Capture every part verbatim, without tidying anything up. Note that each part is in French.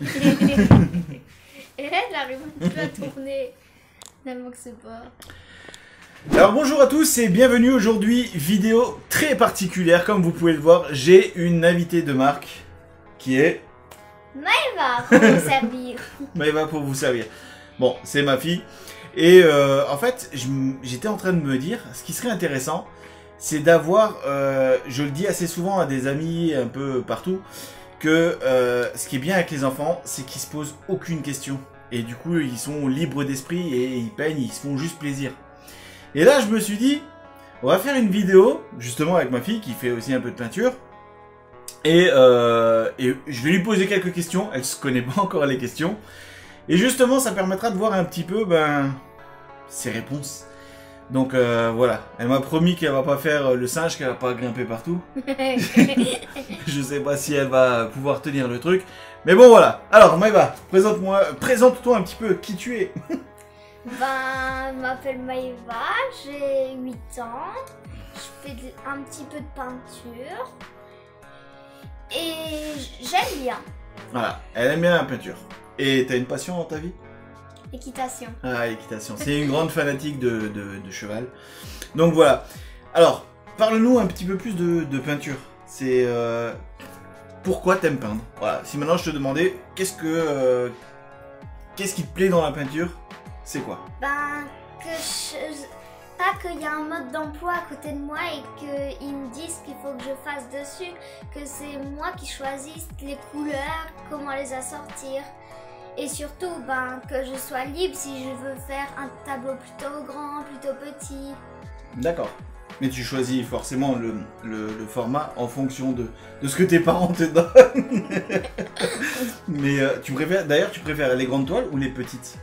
Et là, j'arrive un peu à tourner. Tellement que c'est pas... Alors bonjour à tous et bienvenue aujourd'hui, vidéo très particulière. Comme vous pouvez le voir, j'ai une invitée de marque qui est... Maëva pour vous servir. Maëva pour vous servir. Bon, c'est ma fille. Et euh, en fait, j'étais en train de me dire, ce qui serait intéressant, c'est d'avoir, euh, je le dis assez souvent à des amis un peu partout, que euh, ce qui est bien avec les enfants, c'est qu'ils se posent aucune question. Et du coup, ils sont libres d'esprit et ils peignent, ils se font juste plaisir. Et là, je me suis dit, on va faire une vidéo, justement avec ma fille qui fait aussi un peu de peinture. Et, euh, et je vais lui poser quelques questions, elle se connaît pas encore les questions. Et justement, ça permettra de voir un petit peu ben, ses réponses. Donc euh, voilà, elle m'a promis qu'elle va pas faire le singe, qu'elle va pas grimper partout. Je sais pas si elle va pouvoir tenir le truc. Mais bon voilà, alors Maëva, présente-moi, présente-toi un petit peu qui tu es. Ben, je m'appelle Maëva, j'ai huit ans, je fais de- un petit peu de peinture et j'aime bien Voilà, elle aime bien la peinture. Et t'as une passion dans ta vie? l'équitation. Ah, l'équitation, c'est une grande fanatique de, de, de cheval. Donc voilà, alors, parle-nous un petit peu plus de, de peinture. C'est... Euh, pourquoi t'aimes peindre? Voilà, si maintenant je te demandais, qu'est-ce que... Euh, qu'est-ce qui te plaît dans la peinture? C'est quoi? Ben, que je... pas qu'il y a un mode d'emploi à côté de moi et qu'ils me disent qu'il faut que je fasse dessus, que c'est moi qui choisisse les couleurs, comment les assortir. Et surtout, ben, que je sois libre si je veux faire un tableau plutôt grand, plutôt petit. D'accord. Mais tu choisis forcément le, le, le format en fonction de, de ce que tes parents te donnent. Mais euh, tu préfères, d'ailleurs, tu préfères les grandes toiles ou les petites?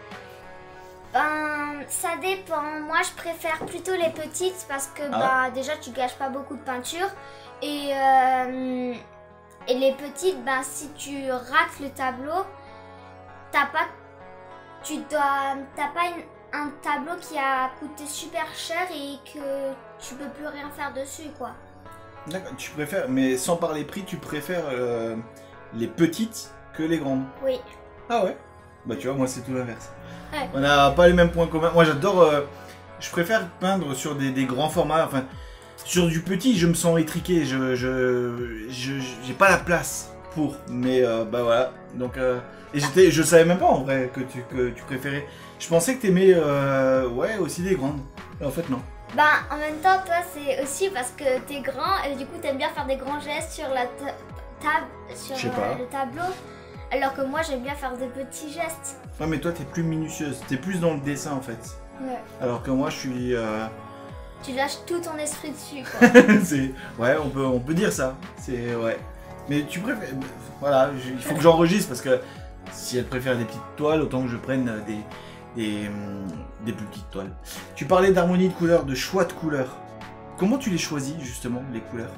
Ben, ça dépend. Moi, je préfère plutôt les petites parce que Ah. bah, déjà, tu gâches pas beaucoup de peinture. Et, euh, et les petites, ben, si tu rates le tableau, t'as pas, tu dois, t'as pas une- un tableau qui a coûté super cher et que tu peux plus rien faire dessus, quoi. D'accord, tu préfères, mais sans parler prix, tu préfères euh, les petites que les grandes? Oui. Ah ouais? Bah tu vois, moi c'est tout l'inverse. Ouais. On n'a pas les mêmes points communs. Moi j'adore, euh, je préfère peindre sur des, des grands formats, enfin, sur du petit, je me sens étriqué, je, je, je, j'ai pas la place pour, mais euh, bah voilà, donc, euh, et j'étais, je savais même pas en vrai que tu, que tu préférais, je pensais que t'aimais, euh, ouais, aussi des grandes, et en fait non. Ben, en même temps, toi, c'est aussi parce que t'es grand et du coup, t'aimes bien faire des grands gestes sur la ta- table, sur Je sais euh, pas. le tableau. Alors que moi, j'aime bien faire des petits gestes. Ouais, mais toi t'es plus minutieuse, t'es plus dans le dessin en fait, Ouais. alors que moi je suis... Euh... Tu lâches tout ton esprit dessus, quoi. c'est... Ouais, on peut, on peut dire ça. C'est... Ouais. Mais tu préfères... Voilà, je- il faut que j'enregistre parce que si elle préfère des petites toiles, autant que je prenne des, des, hum, des plus petites toiles. Tu parlais d'harmonie de couleurs, de choix de couleurs. Comment tu les choisis, justement, les couleurs?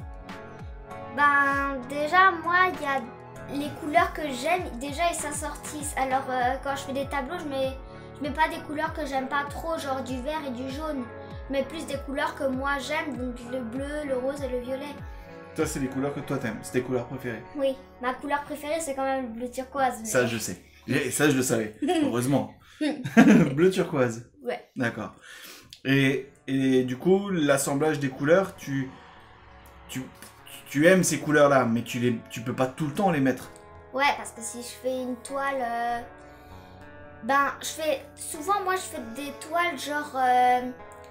Ben, déjà, moi, il y a les couleurs que j'aime, déjà, ils s'assortissent. Alors, euh, quand je fais des tableaux, je mets, je mets pas des couleurs que j'aime pas trop, genre du vert et du jaune. Mais plus des couleurs que moi j'aime, donc le bleu, le rose et le violet. Toi, c'est les couleurs que toi t'aimes. C'est tes couleurs préférées. Oui, ma couleur préférée, c'est quand même le bleu turquoise. mais- Ça, je sais. Et ça, je le savais. Heureusement. Bleu turquoise. Ouais. D'accord. Et, et du coup, l'assemblage des couleurs, tu, tu, tu aimes ces couleurs-là, mais tu les, tu peux pas tout le temps les mettre. Ouais, parce que si je fais une toile... euh, Ben, je fais... Souvent, moi, je fais des toiles genre... euh,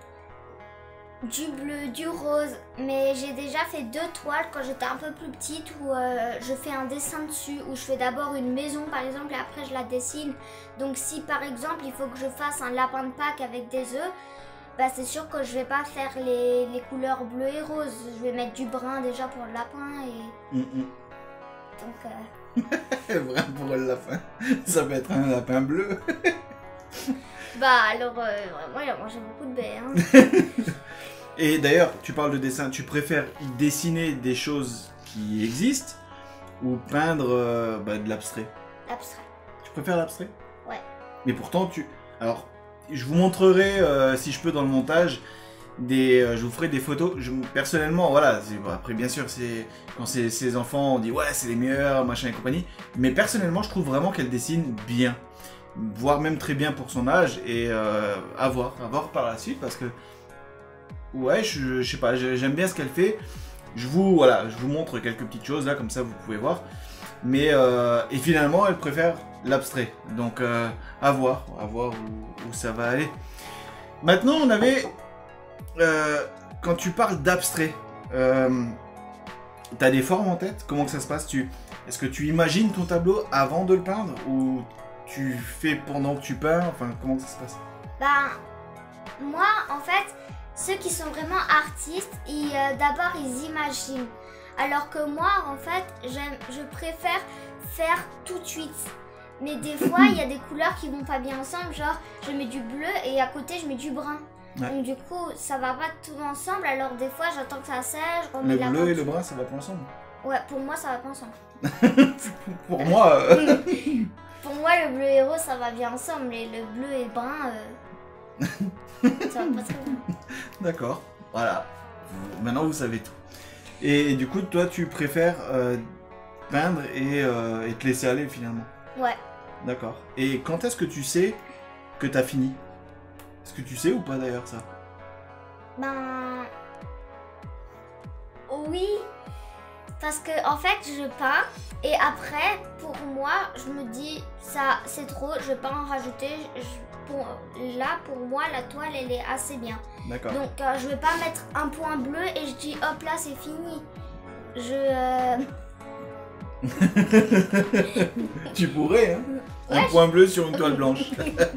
du bleu, du rose. Mais j'ai déjà fait deux toiles quand j'étais un peu plus petite où euh, je fais un dessin dessus. Où je fais d'abord une maison, par exemple, et après, je la dessine. Donc, si, par exemple, il faut que je fasse un lapin de Pâques avec des œufs, bah, c'est sûr que je vais pas faire les, les couleurs bleues et roses. Je vais mettre du brun déjà pour le lapin et... Mm -mm. Donc... euh, Vrai pour le lapin. Ça peut être un lapin bleu. Bah alors, euh, vraiment, il a mangé beaucoup de baies. Hein. Et d'ailleurs, tu parles de dessin. Tu préfères dessiner des choses qui existent ou peindre euh, bah, de l'abstrait? Abstrait. Tu préfères l'abstrait? Ouais. Mais pourtant, tu... Alors, je vous montrerai, euh, si je peux, dans le montage, des, euh, je vous ferai des photos. Je, personnellement, voilà, bon, après bien sûr, c'est quand c'est ses enfants, on dit ouais, c'est les meilleurs, machin et compagnie. Mais personnellement, je trouve vraiment qu'elle dessine bien, voire même très bien pour son âge, et euh, à voir, à voir par la suite, parce que ouais, je, je sais pas, j'aime bien ce qu'elle fait. Je vous, voilà, je vous montre quelques petites choses là, comme ça vous pouvez voir. Mais euh, et finalement, elle préfère l'abstrait. Donc euh, à voir, à voir où, où ça va aller. Maintenant, on avait euh, quand tu parles d'abstrait, euh, t'as des formes en tête? Comment que ça se passe? Tu, est-ce que tu imagines ton tableau avant de le peindre ou tu fais pendant que tu peins? Enfin, comment que ça se passe? Ben, moi, en fait, ceux qui sont vraiment artistes, ils, euh, d'abord, ils imaginent. Alors que moi, en fait, j'aime, je préfère faire tout de suite. Mais des fois, il y a des couleurs qui vont pas bien ensemble. Genre, je mets du bleu et à côté, je mets du brun. Ouais. Donc du coup, ça va pas tout ensemble. Alors des fois, j'attends que ça sèche. Le bleu et le brun, ça va pas ensemble? Ouais, pour moi, ça va pas ensemble. Pour moi... Euh... Pour moi, le bleu et rose, ça va bien ensemble. Et le bleu et le brun, euh... ça va pas très bien. D'accord, voilà. Maintenant, vous savez tout. Et, et du coup, toi, tu préfères euh, peindre et, euh, et te laisser aller finalement? Ouais. D'accord. Et quand est-ce que tu sais que t'as fini? Est-ce que tu sais ou pas d'ailleurs ça? Ben... Oui. Parce que en fait, je peins. Et après, pour moi, je me dis, ça c'est trop, je vais pas en rajouter. Je, pour, là, pour moi, la toile, elle est assez bien. D'accord. Donc, euh, je vais pas mettre un point bleu et je dis, hop là, c'est fini. Je... Euh... Tu pourrais, hein? Ouais, un point bleu sur une toile blanche.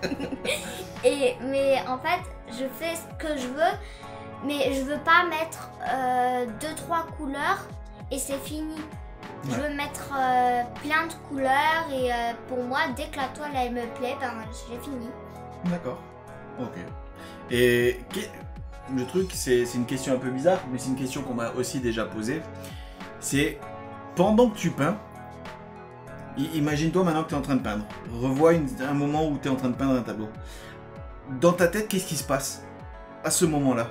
Et, mais en fait, je fais ce que je veux, mais je veux pas mettre euh, deux trois couleurs et c'est fini. Ouais. Je veux mettre euh, plein de couleurs et euh, pour moi, dès que la toile elle me plaît, ben j'ai fini. D'accord. Ok. Et le truc, c'est une question un peu bizarre, mais c'est une question qu'on m'a aussi déjà posée. C'est pendant que tu peins, imagine-toi maintenant que tu es en train de peindre. Revois une, un moment où tu es en train de peindre un tableau. Dans ta tête, qu'est-ce qui se passe à ce moment-là?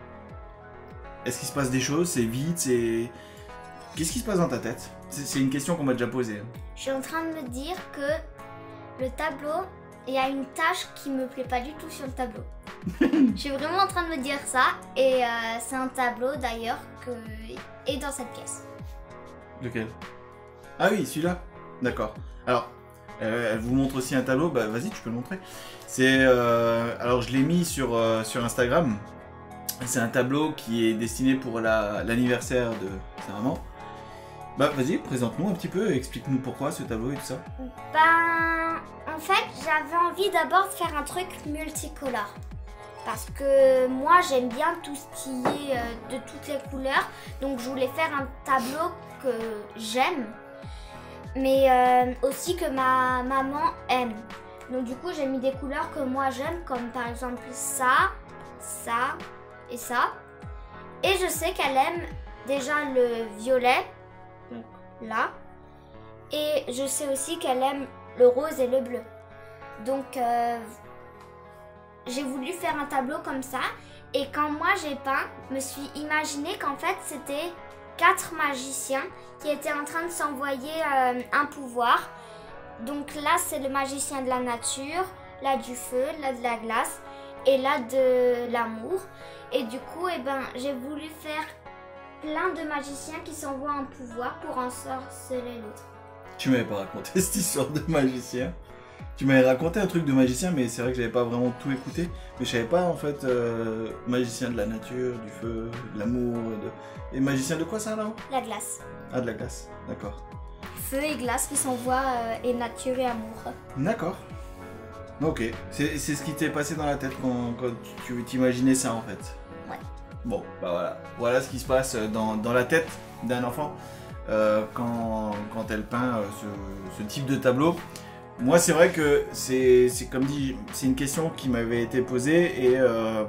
Est-ce qu'il se passe des choses? C'est vide? C'est... Qu'est-ce qui se passe dans ta tête? C'est une question qu'on m'a déjà posée. Je suis en train de me dire que le tableau, il y a une tâche qui me plaît pas du tout sur le tableau. Je suis vraiment en train de me dire ça. Et euh, c'est un tableau d'ailleurs qui est dans cette pièce. Lequel? Ah oui, celui-là. D'accord. Alors, euh, elle vous montre aussi un tableau. Bah vas-y, tu peux le montrer. C'est euh, alors je l'ai mis sur euh, sur Instagram. C'est un tableau qui est destiné pour l'anniversaire de sa maman. Bah vas-y, présente-nous un petit peu, explique-nous pourquoi ce tableau et tout ça. Ben, en fait, j'avais envie d'abord de faire un truc multicolore. Parce que moi, j'aime bien tout ce qui est euh, de toutes les couleurs. Donc, je voulais faire un tableau que j'aime, mais euh, aussi que ma maman aime. Donc, du coup, j'ai mis des couleurs que moi j'aime, comme par exemple ça, ça et ça. Et je sais qu'elle aime déjà le violet. Donc là, et je sais aussi qu'elle aime le rose et le bleu. Donc euh, j'ai voulu faire un tableau comme ça, et quand moi j'ai peint, je me suis imaginé qu'en fait c'était quatre magiciens qui étaient en train de s'envoyer euh, un pouvoir. Donc là c'est le magicien de la nature, là du feu, là de la glace et là de l'amour. Et du coup eh ben, j'ai voulu faire plein de magiciens qui s'envoient un pouvoir pour en sorceler l'autre. Tu m'avais pas raconté cette histoire de magicien. Tu m'avais raconté un truc de magicien, mais c'est vrai que j'avais pas vraiment tout écouté. Mais je savais pas en fait, euh, magicien de la nature, du feu, de l'amour, de... Et magicien de quoi ça là? La glace. Ah, de la glace, d'accord. Feu et glace qui s'envoient euh, et nature et amour. D'accord. Ok, c'est ce qui t'est passé dans la tête quand, quand tu t'imaginais ça en fait. Ouais. Bon, bah voilà, voilà ce qui se passe dans, dans la tête d'un enfant euh, quand, quand elle peint euh, ce, ce type de tableau. Moi, c'est vrai que c'est comme dit, c'est une question qui m'avait été posée et euh,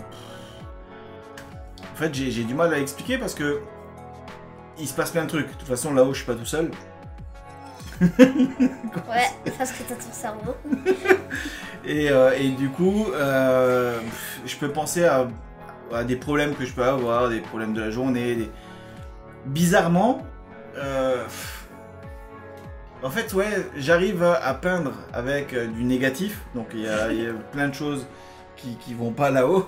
en fait, j'ai du mal à expliquer parce que il se passe plein de trucs. De toute façon, là-haut, je suis pas tout seul. Ouais, parce que t'as ton cerveau. et, euh, et du coup, euh, je peux penser à à des problèmes que je peux avoir, des problèmes de la journée. Des... Bizarrement, euh, en fait, ouais, j'arrive à peindre avec euh, du négatif. Donc il y, y a plein de choses qui, qui vont pas là-haut.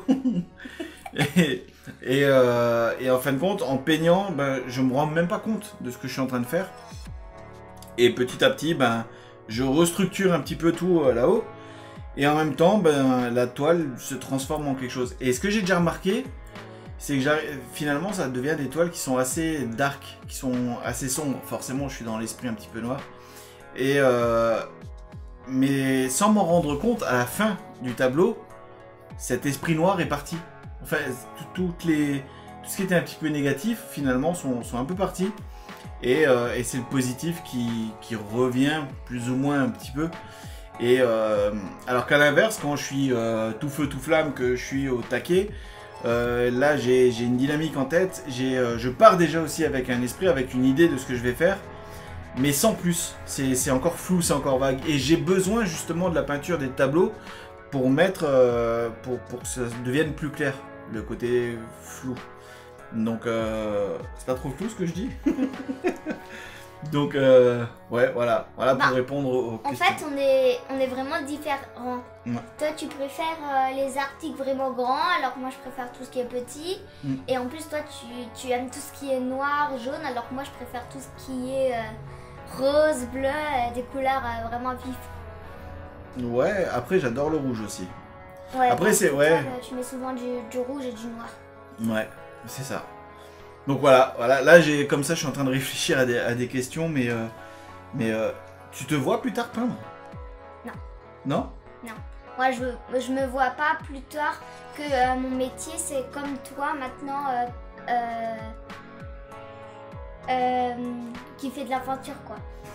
et, et, euh, et en fin de compte, en peignant, ben, je me rends même pas compte de ce que je suis en train de faire. Et petit à petit, ben, je restructure un petit peu tout euh, là-haut. Et en même temps, ben, la toile se transforme en quelque chose. Et ce que j'ai déjà remarqué, c'est que finalement, ça devient des toiles qui sont assez dark, qui sont assez sombres. Forcément, je suis dans l'esprit un petit peu noir. Et euh, mais sans m'en rendre compte, à la fin du tableau, cet esprit noir est parti. Enfin, toutes les, tout ce qui était un petit peu négatif, finalement, sont, sont un peu partis. Et, euh, et c'est le positif qui, qui revient plus ou moins un petit peu. Et euh, alors qu'à l'inverse, quand je suis euh, tout feu tout flamme, que je suis au taquet, euh, là j'ai une dynamique en tête. Euh, je pars déjà aussi avec un esprit, avec une idée de ce que je vais faire, mais sans plus. C'est encore flou, c'est encore vague. Et j'ai besoin justement de la peinture des tableaux pour mettre, euh, pour, pour que ça devienne plus clair, le côté flou. Donc, euh, c'est pas trop flou ce que je dis. Donc, euh, ouais, voilà, voilà pour bah, répondre aux questions. En fait, on est, on est vraiment différents. Ouais. Toi, tu préfères euh, les articles vraiment grands, alors que moi, je préfère tout ce qui est petit. Mm. Et en plus, toi, tu, tu aimes tout ce qui est noir, jaune, alors que moi, je préfère tout ce qui est euh, rose, bleu, euh, des couleurs euh, vraiment vives. Ouais, après, j'adore le rouge aussi. Ouais, après, c'est ouais. Toi, tu mets souvent du, du rouge et du noir. Ouais, c'est ça. Donc voilà, voilà. Là j'ai comme ça je suis en train de réfléchir à des, à des questions, mais euh, mais euh, tu te vois plus tard peindre? Non. Non? Non. Moi je je me vois pas plus tard que euh, mon métier c'est comme toi maintenant euh, euh, euh, qui fait de la peinture quoi.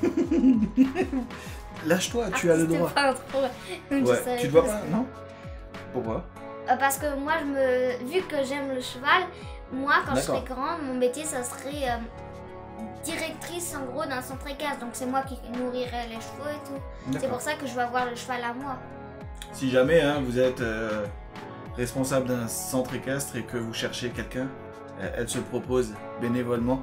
Lâche-toi, tu as le droit. Ouais. Tu te vois pas? Non? Pourquoi? euh, Parce que moi je me vu que j'aime le cheval. Moi, quand je serais grande, mon métier, ça serait euh, directrice en gros d'un centre équestre. Donc c'est moi qui nourrirais les chevaux et tout. C'est pour ça que je veux avoir le cheval à moi. Si jamais hein, vous êtes euh, responsable d'un centre équestre et que vous cherchez quelqu'un, elle se propose bénévolement.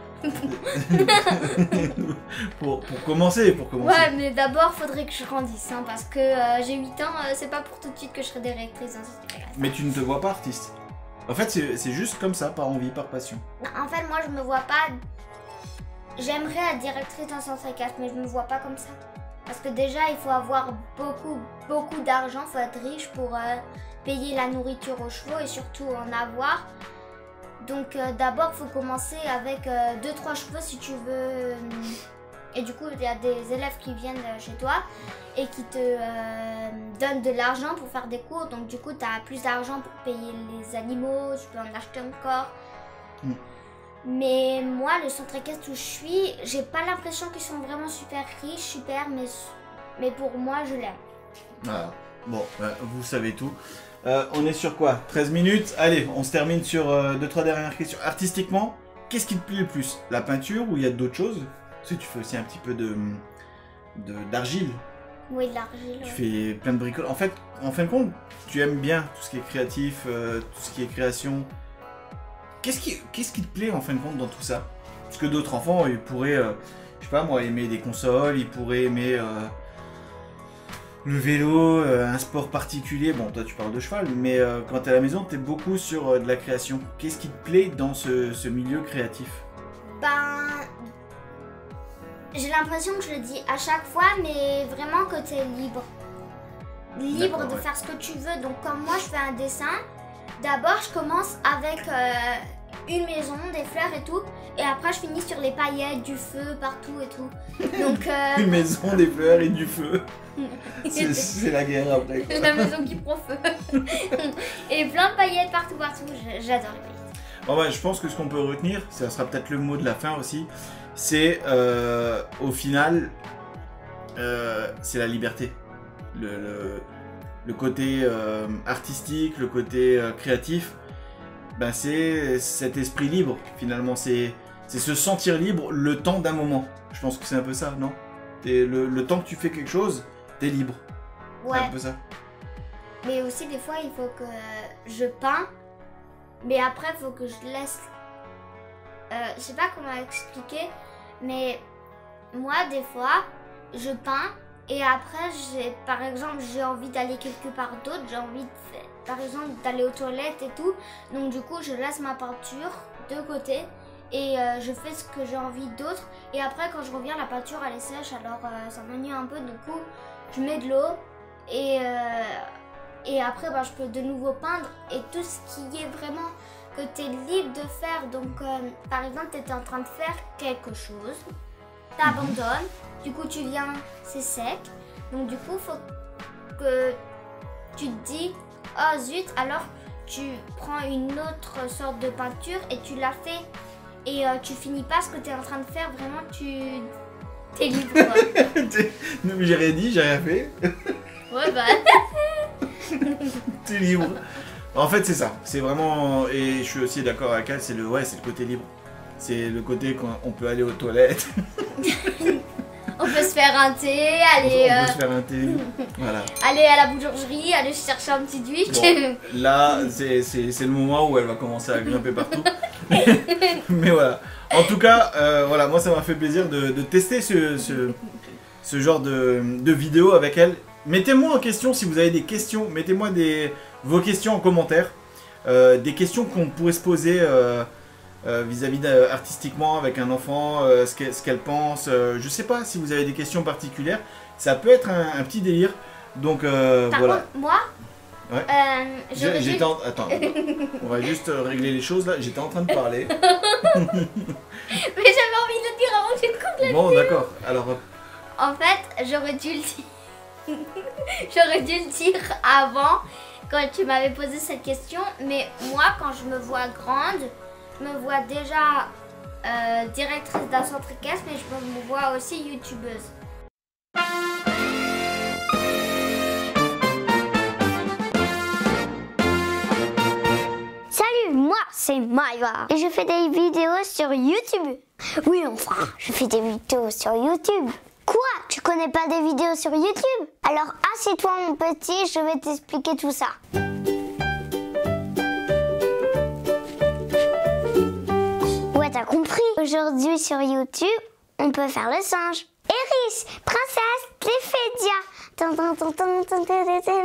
pour, pour commencer, pour commencer. Ouais, mais d'abord, faudrait que je grandisse. Hein, parce que euh, j'ai huit ans, euh, c'est pas pour tout de suite que je serai directrice d'un centre équestre. Mais tu ne te vois pas artiste? En fait, c'est juste comme ça, par envie, par passion. En fait, moi, je me vois pas... J'aimerais être directrice d'un centre équestre, mais je me vois pas comme ça. Parce que déjà, il faut avoir beaucoup, beaucoup d'argent, il faut être riche pour euh, payer la nourriture aux chevaux et surtout en avoir. Donc euh, d'abord, il faut commencer avec deux trois chevaux si tu veux. Et du coup, il y a des élèves qui viennent chez toi et qui te euh, donnent de l'argent pour faire des cours. Donc du coup, tu as plus d'argent pour payer les animaux, tu peux en acheter encore. Mm. Mais moi, le centre équestre où je suis, j'ai pas l'impression qu'ils sont vraiment super riches, super, mais, mais pour moi, je l'aime. Voilà. Bon, euh, vous savez tout. Euh, on est sur quoi? treize minutes. Allez, on se termine sur euh, deux trois dernières questions. Artistiquement, qu'est-ce qui te plaît le plus? La peinture ou il y a d'autres choses? Parce que tu fais aussi un petit peu de d'argile. Oui, de l'argile. Tu ouais. fais plein de bricoles. En fait, en fin de compte, tu aimes bien tout ce qui est créatif, euh, tout ce qui est création. Qu'est-ce qui, qu'est-ce qui te plaît en fin de compte dans tout ça? Parce que d'autres enfants, ils pourraient, euh, je sais pas moi, aimer des consoles, ils pourraient aimer euh, le vélo, euh, un sport particulier. Bon, toi tu parles de cheval, mais euh, quand t'es à la maison, t'es beaucoup sur euh, de la création. Qu'est-ce qui te plaît dans ce, ce milieu créatif? Ben, j'ai l'impression que je le dis à chaque fois, mais vraiment que t'es libre. Libre de ouais. faire ce que tu veux. Donc comme moi, je fais un dessin. D'abord, je commence avec euh, une maison, des fleurs et tout. Et après, je finis sur les paillettes, du feu partout et tout. Donc, euh... une maison, des fleurs et du feu. C'est la guerre après. Quoi. La maison qui prend feu. Et plein de paillettes partout, partout. J'adore les paillettes. Bon, ouais, je pense que ce qu'on peut retenir, ça sera peut-être le mot de la fin aussi, c'est euh, au final, euh, c'est la liberté. Le... le... Le côté euh, artistique, le côté euh, créatif, ben c'est cet esprit libre finalement, c'est se sentir libre le temps d'un moment. Je pense que c'est un peu ça, non? le, le temps que tu fais quelque chose, t'es libre. Ouais. C'est un peu ça. Mais aussi des fois il faut que je peins Mais après, il faut que je laisse... Euh, je sais pas comment expliquer, mais moi, des fois, je peins et après, j'ai, par exemple, j'ai envie d'aller quelque part d'autre, j'ai envie, de faire, par exemple, d'aller aux toilettes et tout. Donc du coup, je laisse ma peinture de côté et euh, je fais ce que j'ai envie d'autre. Et après, quand je reviens, la peinture, elle est sèche, alors euh, ça m'ennuie un peu. Du coup, je mets de l'eau et, euh, et après, bah, je peux de nouveau peindre. Et tout ce qui est vraiment que tu es libre de faire. Donc, euh, par exemple, tu étais en train de faire quelque chose, tu abandonnes, du coup, tu viens, c'est sec. Donc, du coup, il faut que tu te dis, oh zut, alors tu prends une autre sorte de peinture et tu la fais. Et euh, tu finis pas ce que tu es en train de faire, vraiment, tu t'es libre. Non, mais j'ai rien dit, j'ai rien fait. Ouais, bah. T'es libre. En fait, c'est ça. C'est vraiment. Et je suis aussi d'accord avec elle, c'est le, ouais, c'est le côté libre. C'est le côté quand on peut aller aux toilettes. On peut se faire un thé, aller. On euh, peut se faire un thé. Voilà. Aller à la boulangerie, aller chercher un petit duit. Bon, là, c'est c'est- c'est le moment où elle va commencer à grimper partout. Mais voilà. En tout cas, euh, voilà, moi ça m'a fait plaisir de, de tester ce, ce, ce genre de, de vidéo avec elle. Mettez-moi en question si vous avez des questions. Mettez-moi des, vos questions en commentaire. Euh, des questions qu'on pourrait se poser euh, euh, vis-à-vis de- artistiquement avec un enfant, euh, ce qu'elle ce qu'elle pense. Euh, je sais pas si vous avez des questions particulières. Ça peut être un, un petit délire. Donc euh, Par voilà. contre, moi, Ouais. euh, J'ai- j'aurais dû- J'étais en... Attends, on va juste euh, régler les choses là. J'étais en train de parler. Mais j'avais envie de le dire avant que je te coupe la Bon, d'accord. Alors, hop. En fait, j'aurais dû le dire. J'aurais dû le dire avant quand tu m'avais posé cette question. Mais moi, quand je me vois grande, je me vois déjà euh, directrice d'un centre équestre, mais je me vois aussi youtubeuse. Salut, moi c'est Maïva et je fais des vidéos sur YouTube. Oui, enfin, je fais des vidéos sur YouTube. Quoi? Tu connais pas des vidéos sur YouTube? Alors assieds-toi mon petit, je vais t'expliquer tout ça. Ouais, t'as compris. Aujourd'hui sur YouTube, on peut faire le singe. Eris, princesse, Cléphédia. Tan, tan, tan, tan, tan, tan, tan, tan,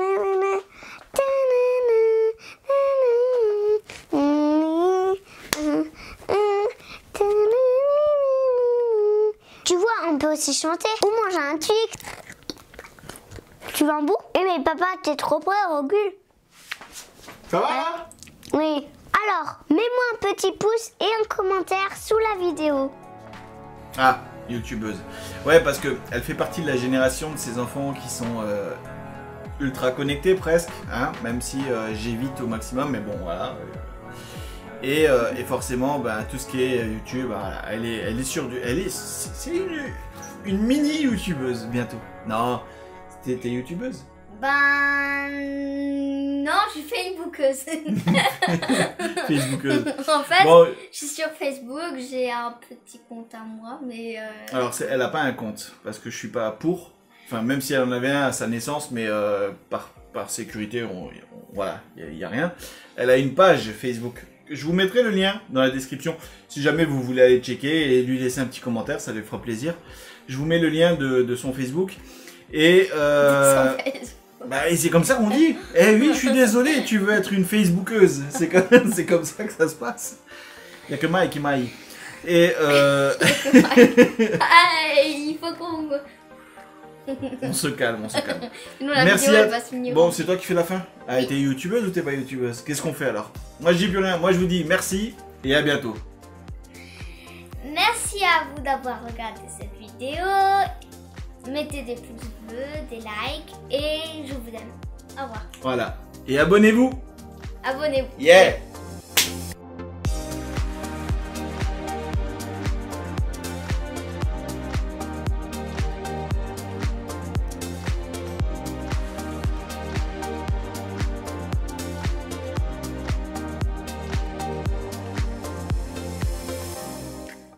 tu vois, on peut aussi chanter ou manger un truc. Tu veux un bout? Eh mais papa, t'es trop près, recule. Ça va là? Oui. Alors, mets-moi un petit pouce et un commentaire sous la vidéo. Ah, youtubeuse. Ouais, parce que elle fait partie de la génération de ces enfants qui sont euh, ultra connectés presque, hein, même si euh, j'évite au maximum, mais bon, voilà. Et, euh, et forcément, ben, tout ce qui est YouTube, voilà, elle est, elle est sur du, elle est, c'est une, une mini youtubeuse bientôt. Non, t'es t'es youtubeuse? Ben non, je suis facebookeuse. Facebookeuse. En fait, Bon, je suis sur Facebook, j'ai un petit compte à moi, mais... Euh... alors, c'est- elle a pas un compte, parce que je suis pas pour. Enfin, même si elle en avait un à sa naissance, mais euh, par, par sécurité, on, on- voilà, il n'y a, a rien. Elle a une page Facebook. Je vous mettrai le lien dans la description. Si jamais vous voulez aller checker et lui laisser un petit commentaire, ça lui fera plaisir. Je vous mets le lien de, de son Facebook. Et, euh, sur Facebook. bah, et c'est comme ça qu'on dit. Eh oui, je suis désolé, tu veux être une Facebookeuse. C'est comme, c'est comme ça que ça se passe. Il n'y a que Mike qui m'aille. Et euh... Ah, il faut qu'on... on se calme, on se calme. Sinon, la Merci vidéo, à- elle va se finir. Bon, c'est toi qui fais la fin. Ah, t'es youtubeuse ou t'es pas youtubeuse? Qu'est-ce qu'on fait alors? Moi, je dis plus rien. Moi, je vous dis merci et à bientôt. Merci à vous d'avoir regardé cette vidéo. Mettez des pouces bleus, des likes et je vous aime. Au revoir. Voilà. Et abonnez-vous. Abonnez-vous. Yeah!